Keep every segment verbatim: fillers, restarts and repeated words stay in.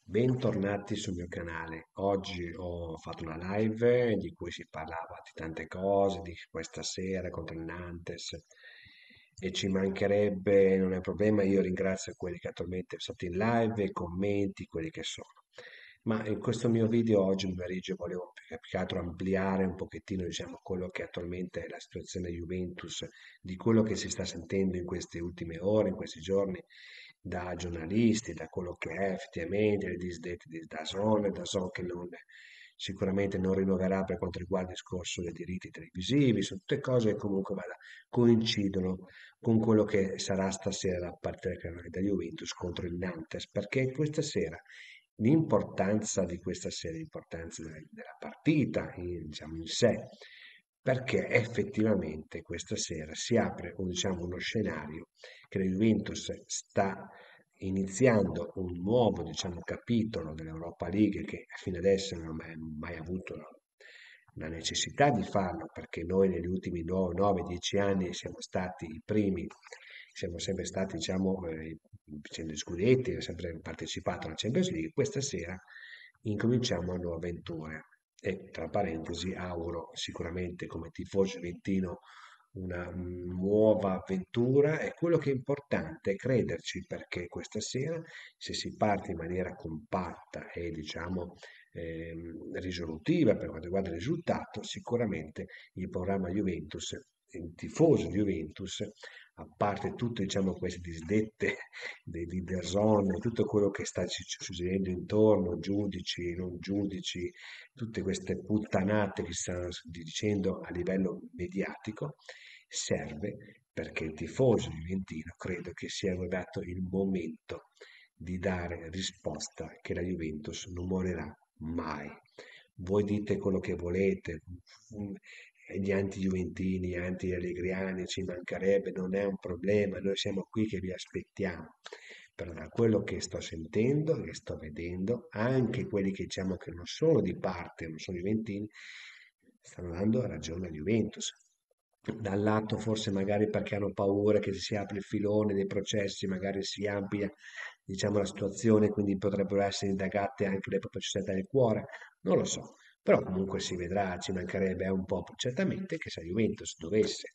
Bentornati sul mio canale. Oggi ho fatto una live di cui si parlava di tante cose, di questa sera contro il Nantes e ci mancherebbe, non è un problema, io ringrazio quelli che attualmente sono stati in live, i commenti, quelli che sono. Ma in questo mio video oggi pomeriggio volevo più che altro ampliare un pochettino, diciamo, quello che attualmente è la situazione Juventus, di quello che si sta sentendo in queste ultime ore, in questi giorni, da giornalisti, da quello che è effettivamente le disdette di Dazon, Dazon che non, sicuramente non rinnoverà per quanto riguarda il discorso dei diritti televisivi, sono tutte cose che comunque vada, coincidono con quello che sarà stasera la partita da Juventus contro il Nantes, perché questa sera l'importanza di questa sera, l'importanza della, della partita in, diciamo, in sé, perché effettivamente questa sera si apre un, diciamo, uno scenario che la Juventus sta iniziando un nuovo, diciamo, capitolo dell'Europa League che fino adesso non ha mai, mai avuto la, la necessità di farlo, perché noi negli ultimi nove dieci anni siamo stati i primi, siamo sempre stati, diciamo, eh, vincendo gli scudetti, abbiamo sempre partecipato alla Champions League. Questa sera incominciamo nuove avventure e tra parentesi auguro sicuramente come tifoso juventino una nuova avventura e quello che è importante è crederci perché questa sera se si parte in maniera compatta e diciamo ehm, risolutiva per quanto riguarda il risultato, sicuramente il programma Juventus, il tifoso di Juventus, a parte tutte diciamo, queste disdette dei leader zone, tutto quello che sta ci- ci succedendo intorno, giudici, non giudici, tutte queste puttanate che si stanno dicendo a livello mediatico, serve perché il tifoso juventino credo che sia arrivato il momento di dare risposta che la Juventus non morirà mai. Voi dite quello che volete, mm, gli anti-juventini, gli anti-allegriani, ci mancherebbe, non è un problema, noi siamo qui che vi aspettiamo. Però da quello che sto sentendo, che sto vedendo, anche quelli che diciamo che non sono di parte, non sono juventini, stanno dando ragione a Juventus. Dal lato forse magari perché hanno paura che si apra il filone dei processi, magari si amplia, diciamo, la situazione, quindi potrebbero essere indagate anche le proprie società del cuore, non lo so. Però comunque si vedrà, ci mancherebbe eh, un po'. Certamente che se la Juventus dovesse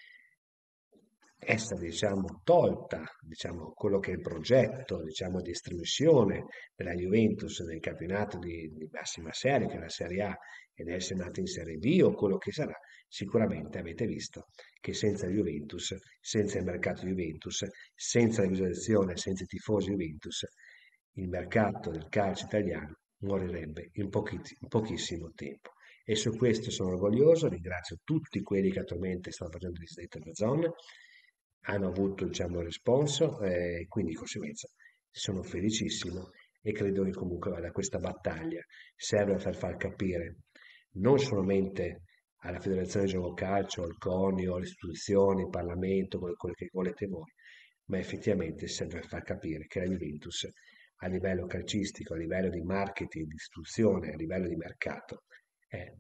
essere, diciamo, tolta, diciamo, quello che è il progetto, diciamo, di estremissione della Juventus nel campionato di, di massima serie, che è la Serie A, ed essere nata in Serie B o quello che sarà, sicuramente avete visto che senza Juventus, senza il mercato Juventus, senza la visualizzazione, senza i tifosi Juventus, il mercato del calcio italiano morirebbe in, pochi- in pochissimo tempo. E su questo sono orgoglioso, ringrazio tutti quelli che attualmente stanno facendo disdetta da zona, hanno avuto diciamo il responso e quindi di conseguenza sono felicissimo e credo che comunque vada questa battaglia serve per far capire non solamente alla Federazione di Gioco Calcio, al CONI, alle istituzioni, al Parlamento, quello, quello che volete voi, ma effettivamente serve per far capire che la Juventus a livello calcistico, a livello di marketing, di istruzione, a livello di mercato, è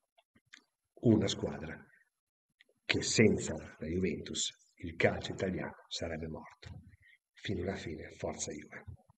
una squadra che senza la Juventus il calcio italiano sarebbe morto. Fino alla fine, forza Juve.